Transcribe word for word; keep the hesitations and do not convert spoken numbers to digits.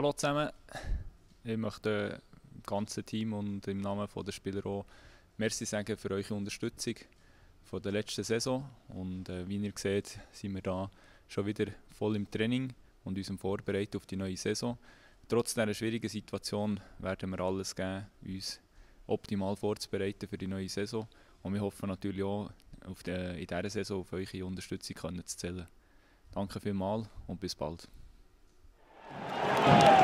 Hallo zusammen, ich möchte dem ganzen Team und im Namen der Spieler auch Merci sagen für eure Unterstützung von der letzten Saison. Und äh, wie ihr seht, sind wir da schon wieder voll im Training und uns vorbereitet auf die neue Saison. Trotz dieser schwierigen Situation werden wir alles geben, uns optimal vorzubereiten für die neue Saison. Und wir hoffen natürlich auch, auf die, in dieser Saison auf eure Unterstützung können zu zählen. Danke vielmals und bis bald.